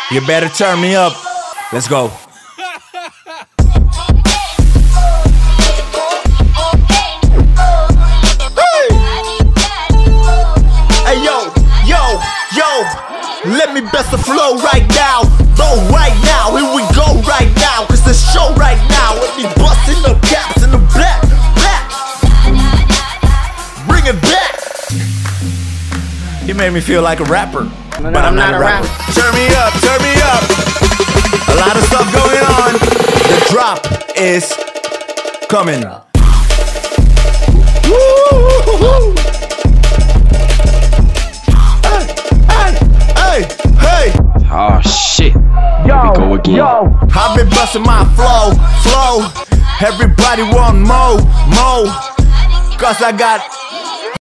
You better turn me up. Let's go. Hey yo, yo, yo, let me best the flow right now. Go right now, here we go right now. Cause the show right now, let me bustin' the caps in the black, black. Bring it back. You made me feel like a rapper, but I'm not a rapper. Turn me up, turn me up. A lot of stuff going on. The drop is coming. Woo-hoo-hoo. Hey! Oh shit! Here we go again. Yo, I've been busting my flow. Everybody want more. Cause I got